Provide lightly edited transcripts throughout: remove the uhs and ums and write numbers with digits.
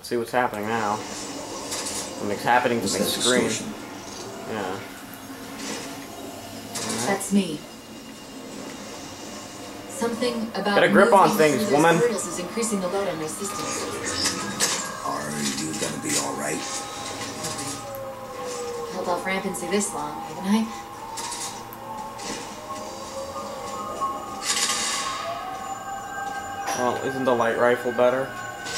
see what's happening now. Something's happening to my screen. Yeah. That's me. Something about get a grip on things, woman. Portals is increasing the load on my system. Are you gonna be all right? Held off rampancy this long, haven't I? Well, isn't the light rifle better?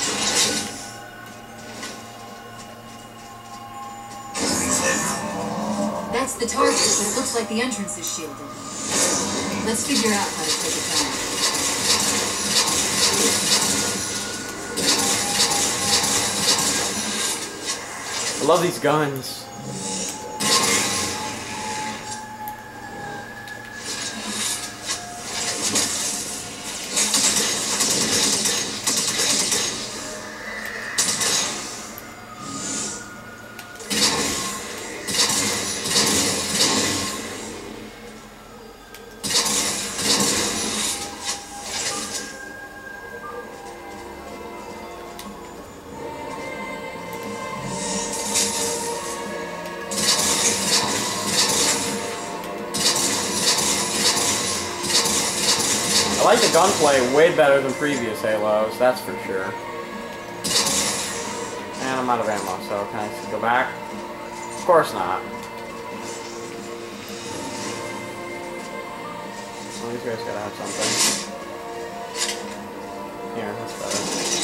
That's the target, but it looks like the entrance is shielded. Let's figure out how to take it down. I love these guns. I like the gunplay way better than previous Halos, that's for sure. And I'm out of ammo, so can I go back? Of course not. Well, these guys gotta have something. Here, that's better.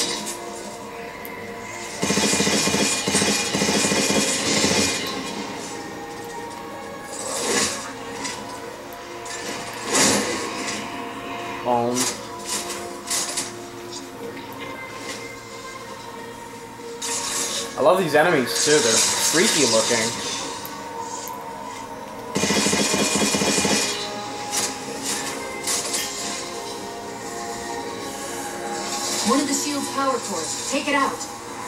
Boom. I love these enemies too, they're freaky looking. One of the shield's power cores. Take it out.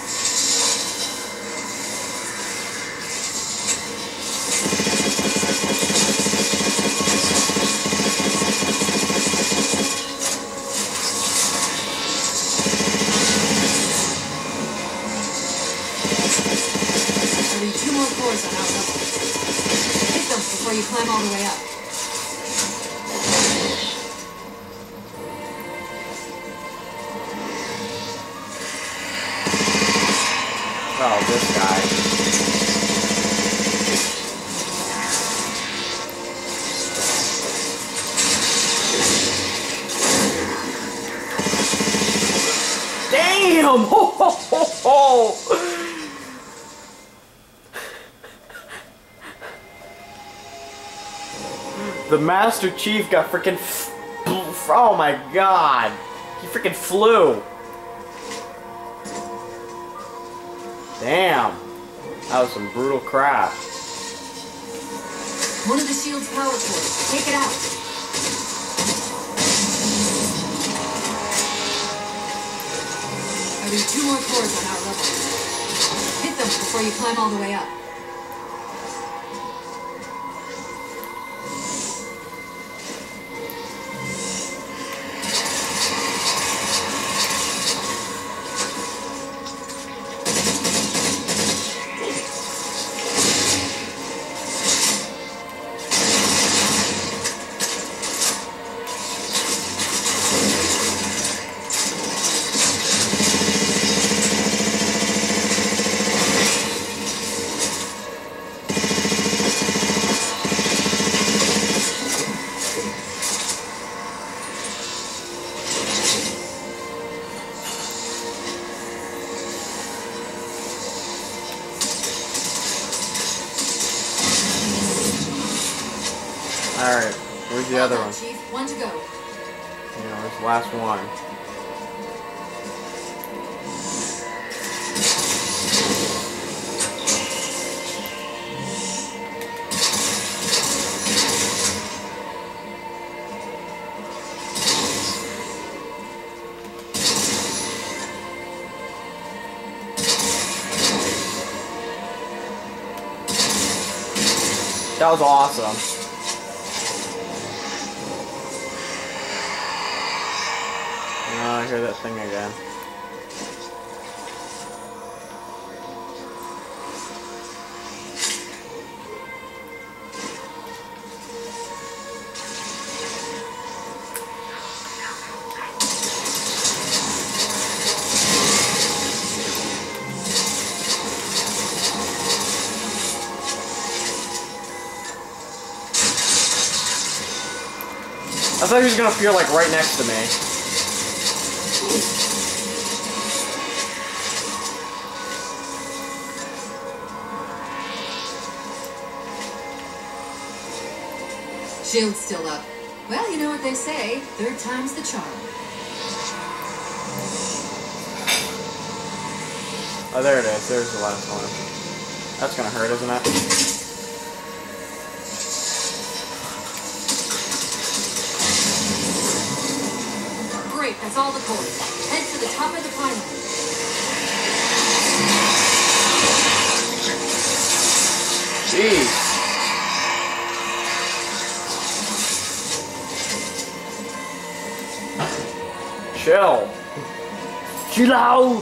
There'll be 2 more cores on our level. Hit them before you climb all the way up. Oh, this guy. Damn! Ho, ho, ho, ho. The Master Chief got freaking. Oh my god! He freaking flew! Damn! That was some brutal crap. One of the shield's power cores. Take it out. There'll be 2 more cores on our level. Hit them before you climb all the way up. Alright, where's the other one? Chief, 1 to go. Yeah, where's the last one? That was awesome. Oh, I hear that thing again. I thought he was gonna appear like right next to me. Shield's still up. Well, you know what they say. Third time's the charm. Oh, there it is. There's the last one. That's gonna hurt, isn't it? Great, that's all the cores. Head for the top of the pylon. Jeez. Chill. Chill out.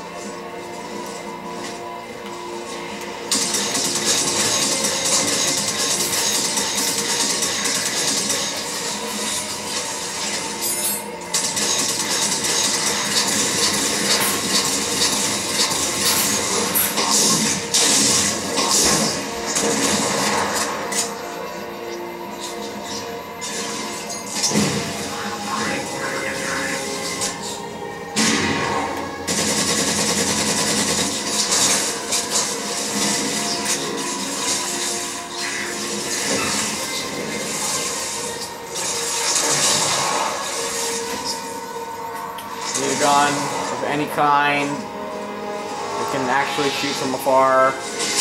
Need a gun of any kind that can actually shoot from afar.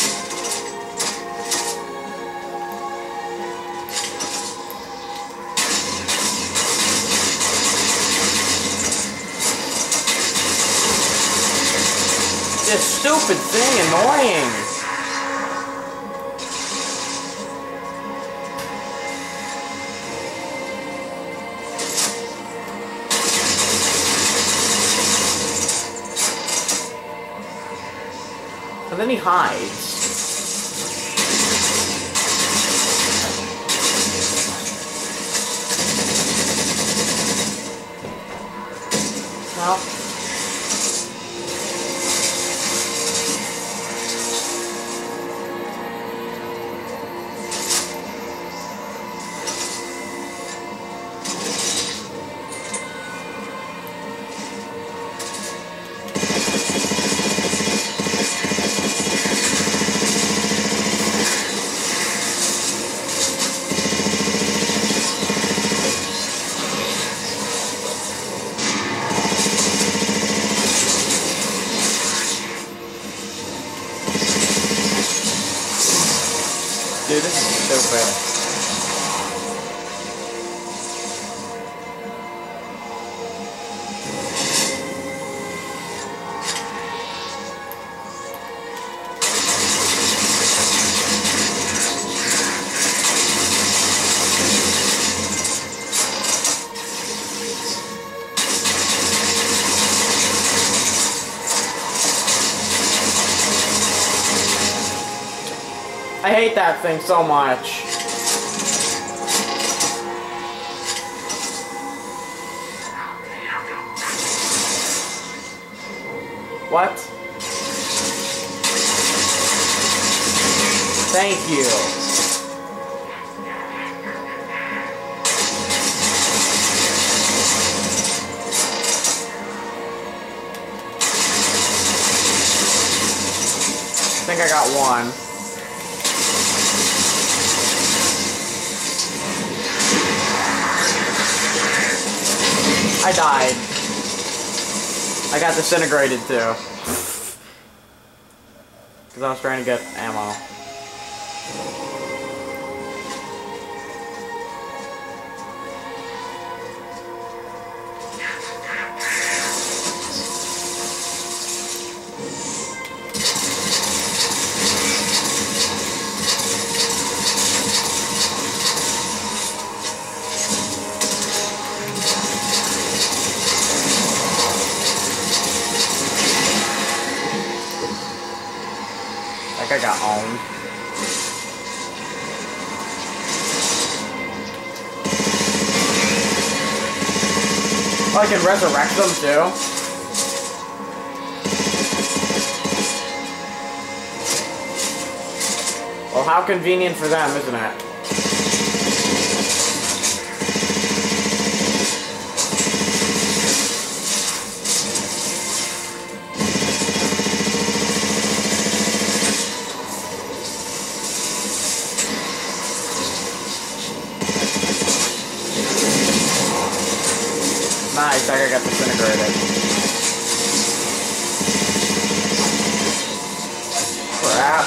This stupid thing annoying. And then he hides. Well. Dude, this is stupid. I hate that thing so much. What? Thank you. I think I got one. I died. I got disintegrated too. Because I was trying to get ammo. I got owned. Oh, I can resurrect them too? Well, how convenient for them, isn't it? got disintegrated. Crap.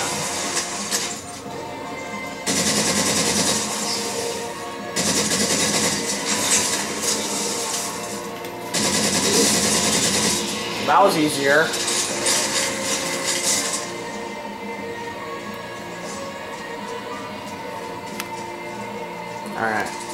That was easier. Alright.